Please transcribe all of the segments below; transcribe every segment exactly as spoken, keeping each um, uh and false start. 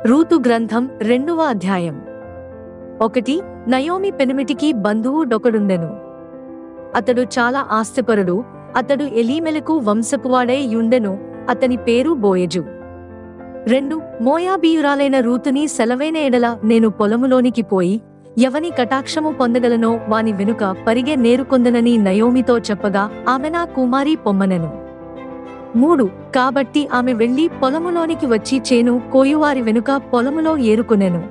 Ruth గ్రంథం రెండవ అధ్యాయం. ఒకటి. నయోమి పెనిమిటికి బంధువు డొకడుండెను. అతడు చాలా ఆస్తిపరుడు. అతడు ఎలీమెలకు వంశపువాడై యుండెను. అతని పేరు బోయజు. రెండు. మోయాబీయురాలైన రూతుని సెలవైన ఎడల నేను పొలములోనికి పోయి ఎవని కటాక్షము పొందగలనో వాని వెనుక పరిగె నేరుకొందనని నయోమితో చెప్పగా ఆమె నా కుమారి పొమ్మనెను. మూడు. కాబట్టి ఆమె వెళ్లి పొలములోనికి వచ్చి చేను కోయువారి వెనుక పొలములో ఏరుకొనెను.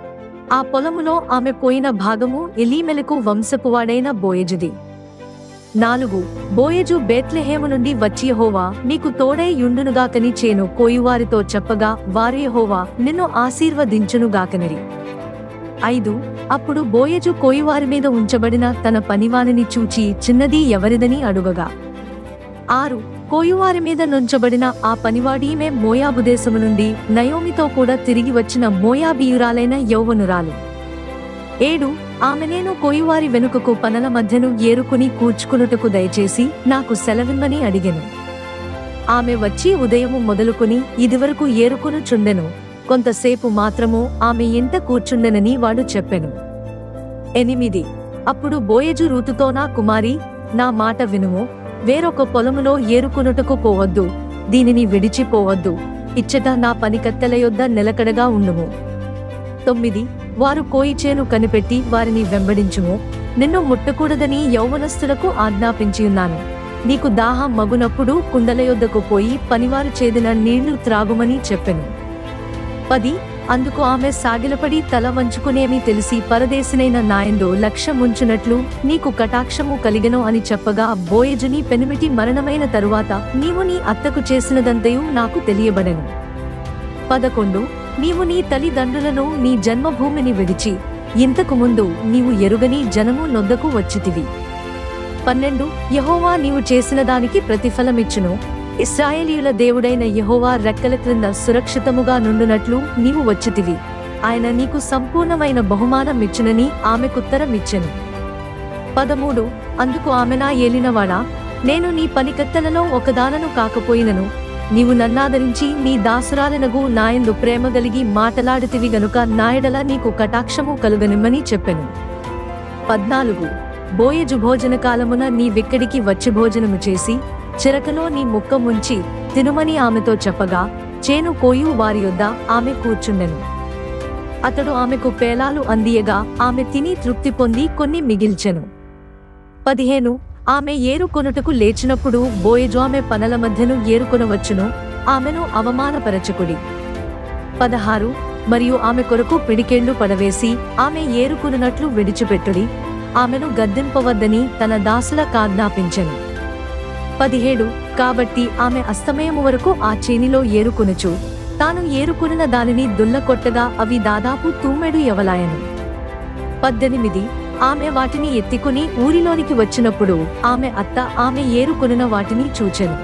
ఆ పొలములో ఆమె పోయిన భాగము ఎలీమెలకు వంశపువాడైన బోయజుది. నాలుగు. బోయజు బేత్లెహేము నుండి వచ్చి యెహోవా నీకు తోడై యుండునుగాకని చేను కోయువారితో చెప్పగా వారు యెహోవా నిన్ను ఆశీర్వదించునుగాకనిరి. ఐదు. అప్పుడు బోయజు కోయువారి మీద ఉంచబడిన తన పనివానిని చూచి చిన్నది ఎవరిదని అడుగగా. ఆరు. కోయువారి మీద నుంచబడిన ఆ పనివాడీమే మోయాబు దేశము నుండి నయోమితో కూడా తిరిగి వచ్చిన మోయాబీయురాలైన యౌవనురాలు. ఏడు. ఆమె నేను కోయువారి వెనుకకు పనల మధ్యను ఏరుకుని కూర్చుకునుటకు దయచేసి నాకు సెలవిమ్మని అడిగెను. ఆమె వచ్చి ఉదయము మొదలుకొని ఇదివరకు ఏరుకును చుండెను. కొంతసేపు మాత్రము ఆమె ఇంట కూర్చుండెనని వాడు చెప్పెను. ఎనిమిది. అప్పుడు బోయజు రూతుతో నా కుమారి నా మాట వినుము. వేరొక పొలములో ఏరుకునుటకు పోవద్దు. దీనిని విడిచిపోవద్దు. ఇచ్చట నా పనికత్తెల యొద్ద నిలకడగా ఉండుము. తొమ్మిది. వారు కోయిచేను కనిపెట్టి వారిని వెంబడించుము. నిన్ను ముట్టకూడదని యౌవనస్తులకు ఆజ్ఞాపించియున్నాను. నీకు దాహం మగునప్పుడు కుండల యొద్దకు పోయి పనివారు చేదిన నీళ్లు త్రాగుమని చెప్పెను. పది. అందుకు ఆమె సాగిలపడి తల వంచుకునేమి తెలిసి పరదేశినైన నాయందు లక్ష్యముంచునట్లు నీకు కటాక్షము కలిగెను అని చెప్పగా బోయజుని పెనిమిటి మరణమైన తరువాత నీవు నీ అత్తకు చేసినదంతయు నాకు తెలియబడెను. పదకొండు. నీవు నీ తల్లిదండ్రులను నీ జన్మభూమిని విడిచి ఇంతకు ముందు నీవు ఎరుగని జనము నొద్దకు వచ్చితివి. పన్నెండు. యెహోవా నీవు చేసిన దానికి ప్రతిఫలమిచ్చును. ఇశ్రాయేలీయుల దేవుడైన యెహోవా రెక్కల క్రింద సురక్షితముగా నుండునట్లు నీవు వచ్చితివి. ఆయన నీకు సంపూర్ణమైన బహుమానమిచ్చునని ఆమెకుత్తరమిచ్చెను. పదమూడు. అందుకు ఆమె నా ఏలినవాడా నేను నీ పనికత్తెలలో ఒకదానను కాకపోయినను నీవు నన్నాదరించి నీ దాసురాలనగు నాయందు ప్రేమ గలిగి మాటలాడితివి గనుక నాయడల నీకు కటాక్షము కలుగనిమ్మని చెప్పెను. పద్నాలుగు. బోయజు భోజన కాలమున నీ విక్కడికి వచ్చి భోజనము చేసి చిరకలో నీ ముక్క ముంచి తినుమని ఆమెతో చెప్పగా చేను కోయు వారి యొద్ద ఆమె కూర్చుండెను. అతడు ఆమెకు పేలాలు అందియగా ఆమె తిని తృప్తి పొంది కొన్ని మిగిల్చెను. పదిహేను. ఆమె ఏరుకొనుటకు లేచినప్పుడు బోయజు ఆమె పనల మధ్యను ఏరుకొనవచ్చును. ఆమెను అవమానపరచకుడి. పదహారు. మరియు ఆమె కొరకు పిడికేళ్లు పడవేసి ఆమె ఏరుకునున్నట్లు విడిచిపెట్టుడి. ఆమెను గద్దింపవద్దని తన దాసుల కాజ్ఞాపించెను. పదిహేడు. కాబట్టి ఆమె అస్తమయము వరకు ఆ చేనిలో ఏరుకొనుచు తాను ఏరుకొనిన దానిని దుల్లకొట్టగా అవి దాదాపు తూమెడు యవలాయను. పద్దెనిమిది. ఆమె వాటిని ఎత్తికుని ఊరిలోనికి వచ్చినప్పుడు ఆమె అత్త ఆమె ఏరుకొనిన వాటిని చూచెను.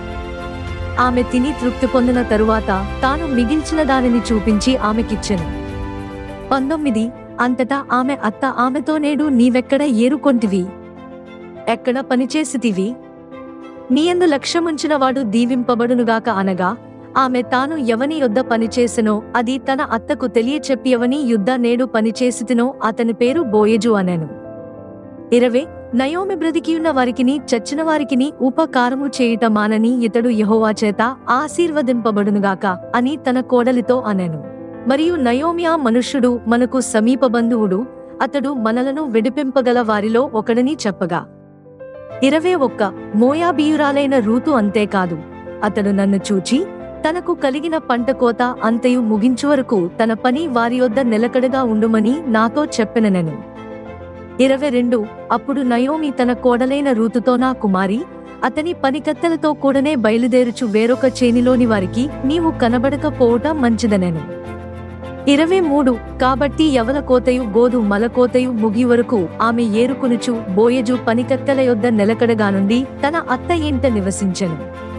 ఆమె తిని తృప్తి పొందిన తరువాత తాను మిగిల్చిన దానిని చూపించి ఆమెకిచ్చెను. పంతొమ్మిది. అంతటా ఆమె అత్త ఆమెతో నేడు నీవెక్కడ ఏరుకొంటివి? ఎక్కడ పనిచేసితివి? నీయందు లక్ష్యముంచిన వాడు దీవింపబడునుగాక అనగా ఆమె తాను ఎవని యొద్ద పనిచేసెనో అది తన అత్తకు తెలియచెప్పి ఎవని యుద్ధ నేడు పనిచేసితినో అతని పేరు బోయజు అనెను. ఇరవై. నయోమి బ్రతికియున్న వారికిని చచ్చిన వారికిని ఉపకారము చేయుట మానని ఇతడు యెహోవా చేత ఆశీర్వదింపబడునుగాక అని తన కోడలితో అనెను. మరియు నయోమి ఆ మనుష్యుడు మనకు సమీప బంధువుడు. అతడు మనలను విడిపింపగల వారిలో ఒకడని చెప్పగా. ఇరవై ఒక్క. మోయాబీయురాలైన రూతు అంతేకాదు అతడు నన్ను చూచి తనకు కలిగిన పంట కోత అంతయు ముగించు వరకు తన పని వారి యొద్ద నిలకడగా ఉండుమని నాతో చెప్పెననెను. ఇరవై రెండు. అప్పుడు నయోమి తన కోడలైన రూతుతో నా కుమారి అతని పనికత్తెలతో కూడనే బయలుదేరుచు వేరొక చేనిలోని వారికి నీవు కనబడకపోవుట మంచిదనెను. ఇరవై మూడు. కాబట్టి యవల కోతయు గోదు మలకోతయు ముగి వరకు ఆమె ఏరుకునుచు బోయజు పనికత్తెల యొద్ద నిలకడగా నుండి తన అత్త ఇంట నివసించెను.